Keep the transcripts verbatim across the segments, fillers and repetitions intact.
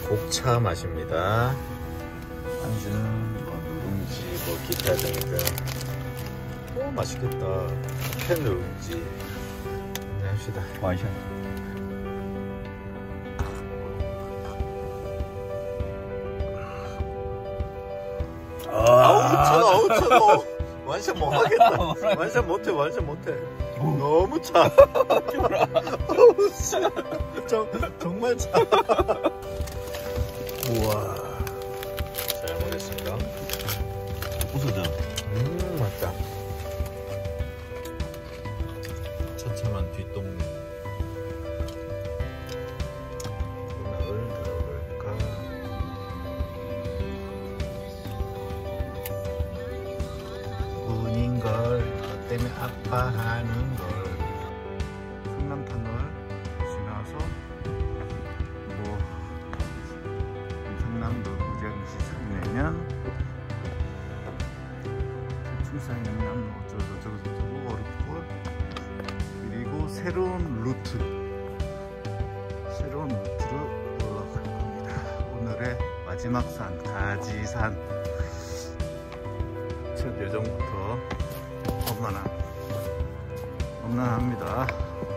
곡차 맛입니다. 안주는 뭐 누룽지, 뭐 기타 등등. 오 맛있겠다. 캔 누룽지. 네, 합시다. 와이샤. 아우 차가 아우 차가 완샷 못 하겠다. 완샷 못해 완샷 못해. 너무 차. 아우 차. 정, 정말 차. 우와. 잘 먹겠습니다. 부서져. 음 맛있다. 처참한 뒷동네. 음악을 들어볼까. 운인걸 너 때문에 아파하는걸. 성남터널 지나서 뭐 성남도 무장시 상내면 충산 영남로 어쩌고 저쩌고 저쩌고 어렵고. 그리고 새로운 루트 새로운 루트로 올라갈 겁니다. 오늘의 마지막 산 가지산. 첫 예정부터 험난함 험난합니다.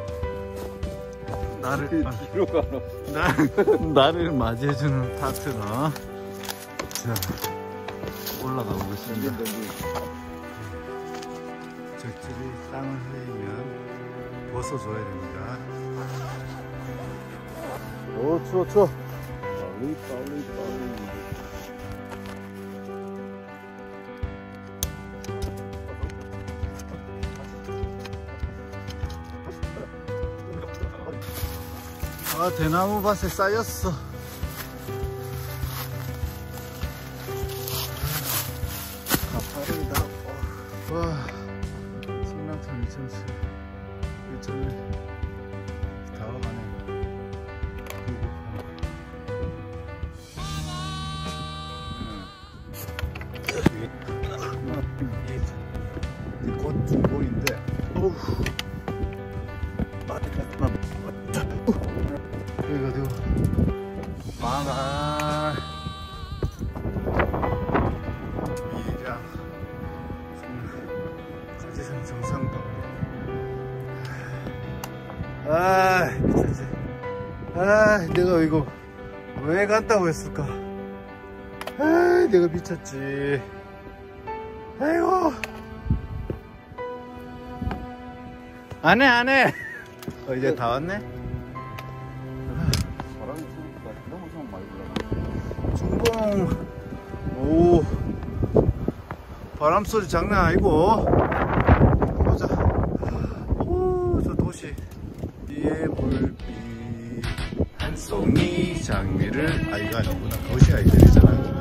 나를 뒤로 가라. 나, 나를 맞이해주는 파트너. 자 올라가 보겠습니다. 적절히 땅을 흘리면 벗어줘야 됩니다. 오 추워 추워. 빨리 빨리 빨리. 아 대나무 밭에 쌓였어. 가파르다. 와 성남산 이천칠 이천일 다 와가네. 곧 중고인데 어우 여기 어디고 망할 이랑 가지산 정상도. 아 미쳤지. 아 내가 이거 왜 간다고 했을까. 아 내가 미쳤지. 아이고 안해 안해. 어, 이제 다 왔네. 바람이 추우니까 너무 좀 많이 불어. 중봉. 오 바람 소리 장난 아니고. 보자. 오 저 도시 비에 물비 한 송이 장미를. 아 이거 아니구나. 도시 아이들이잖아.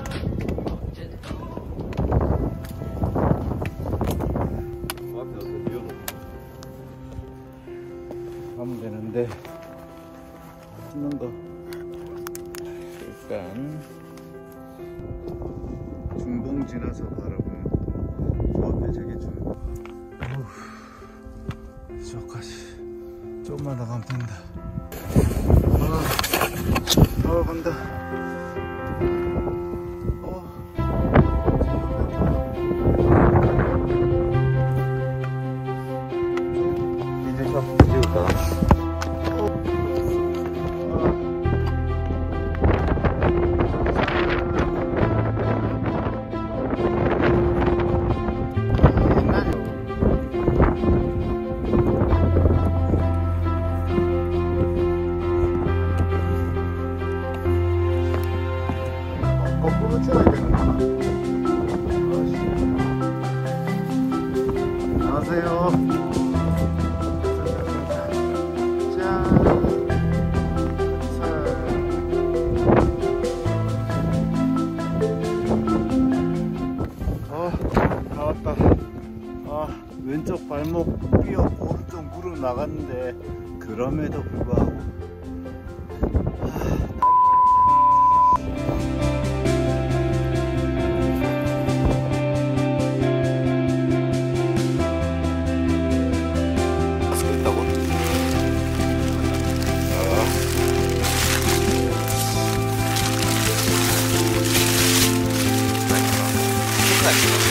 가면 되는데 찍는 거. 일단 중봉 지나서 바라보는 저 앞에 저게 중. 어우 저까지 조금만 더 가면 된다. 아, 아 간다. 거꾸로 쳐야 되는구나. 안녕하세요. 짠. 아, 다 왔다. 아, 왼쪽 발목 삐었고 오른쪽 무릎 나갔는데 그럼에도 불구하고 아,